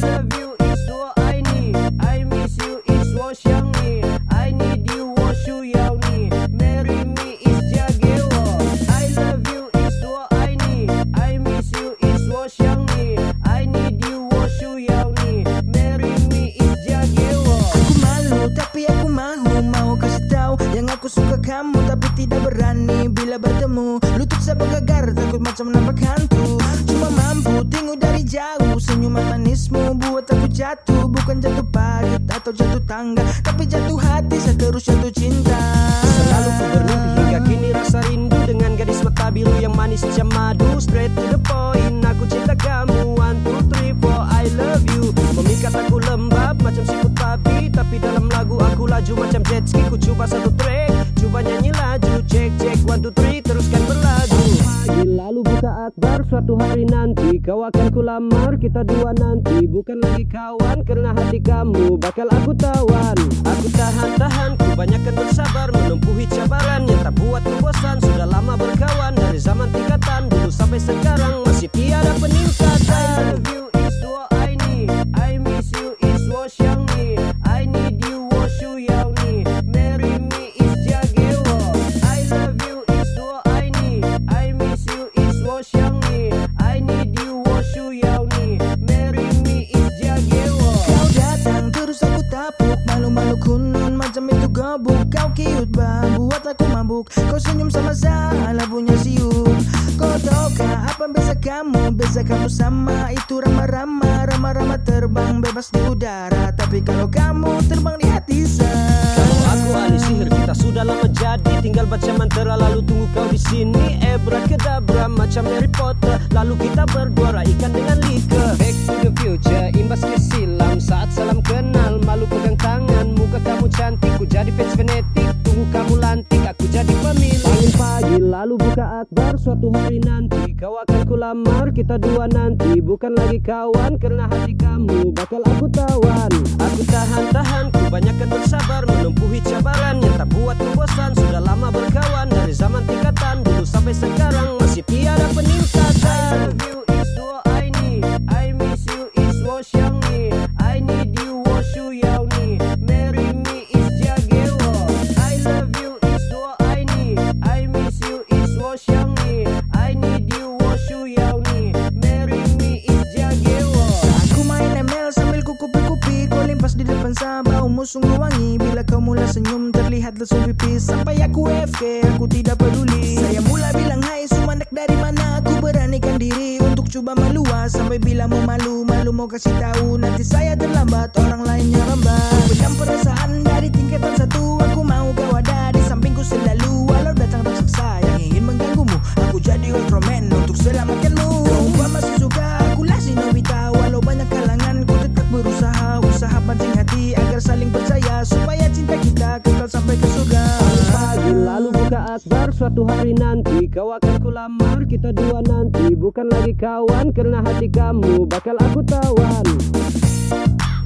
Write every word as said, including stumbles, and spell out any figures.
love you is what I need, I miss you is what想你 I need you 我需要你 Marry me is 嫁给我 I love you is what I need, I miss you is 我想你 I need you 我需要你 Marry me is 嫁给我 Aku malu tapi aku mau, mau kasih tahu yang aku suka kamu tapi tidak berani bila bertemu. Lutut saya bergegar takut macam nampak hantu. Cuma mampu tengok dari jauh senyuman manismu buat aku jatuh. Bukan jatuh parit atau jatuh tangga, tapi jatuh hati saya terus jatuh cinta. Selalu ku bermimpi hingga kini rasa rindu dengan gadis mata biru yang manis macam madu. Straight to the point, aku cinta kamu. One, two, three, four, I love you. Memikat aku lembab macam siput babi, tapi dalam lagu aku laju macam jet ski. Ku coba satu track, coba nyanyi laju. Cek cek, one, two, three, teruskan berlagu. Lalu buka akbar suatu hari nanti kau akan kulamar, kita dua nanti bukan lagi kawan karena hati kamu bakal aku tawan. Aku tahan-tahan, ku banyakkan bersabar menempuhi cabaran yang tak buat ku bosan. Sudah lama berkawan dari zaman tingkatan dulu sampai sekarang masih tiada peningkatan. I love you is what I need, I miss you is what想你 I need you 我需要你 Marry me is 嫁给我 I love you is what I need, I miss you is 我想你 I need you 我需要你 Marry me is 嫁给我 Kau datang terus aku tapuk, malu-malu kunun macam itu gabuk. Kau cute bang, buat aku mabuk. Kau senyum sama salah punya siuk. Kau tahukah apa beza kamu? Beza kamu sama itu rama-rama. Rama-rama terbang bebas di udara, tapi kalau kamu terbang di hati saya. Kalau aku ahli sihir kita sudah lama jadi, tinggal baca mantra lalu tunggu kau di sini. Abracadabra macam Harry Potter, lalu kita berdua ikan dengan liker. Back to the future, imbas ke silam saat salam kenal. Malu pegang tangan, muka kamu cantik, ku jadi fans fanatik. Tunggu kamu lantik, aku jadi pemilik. Bangun pagi lalu buka akbar suatu hari nanti kau akan kulamar, kita dua nanti bukan lagi kawan karena hati kamu bakal aku tawan. Aku tahan-tahan, ku banyakkan bersabar menempuhi cabaran yang tak buat ku bosan. Sudah lama berkawan dari zaman tingkatan dulu sampai sekarang masih tiada peningkatan. I love you is what I need, I miss you is 我想你 I need you 我需要你 Marry me is 嫁给我 I love you is what I need, I miss you is 我想你 I need you 我需要你 Marry me is 嫁给我 Aku main M L sambil kukupi-kupi. Kau limpas di depan saya baumu sungguh wangi. Bila kau mula senyum terlihat lesung pipis. Sampai aku F K aku tidak peduli. Saya mula bilang hai sumanak dari mana. Aku beranikan diri untuk coba meluas. Sampai bila mau malu, malu mau kasih tahu. Nanti saya terlambat, orang lainnya lambat. Pendam perasaan dari tingkatan satu. Aku mau kau ada di sampingku selalu. Walau datang raksasa yang ingin mengganggumu, aku jadi Ultraman untuk selamatkanmu. Kau masih suka aku lah si Nobita. Walau banyak kalangan ku tetap berusaha. Usaha pancing hati agar saling percaya, supaya cinta kita kekal sampai ke surga. Pagi lalu buka akbar suatu hari nanti kau akan kulamar, kita dua nanti bukan lagi kawan karena hati kamu bakal aku tawan.